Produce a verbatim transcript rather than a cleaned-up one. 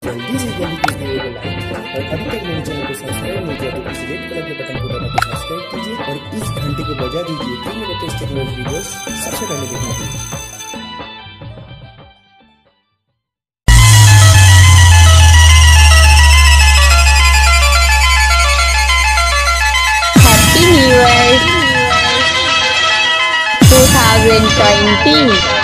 जल्दी से जल्दी इस वीडियो को लाइक कीजिए और अभी तक मेरे चैनल को सब्सक्राइब नहीं किया तो इस रेड कलर के बटन को दबा के सब्सक्राइब कीजिए और इस घंटे को बजा दीजिए कि मेरे लेटेस्ट टेक्नोलॉजी वीडियोस सबसे पहले देखने के लिए। Happy New Year twenty twenty.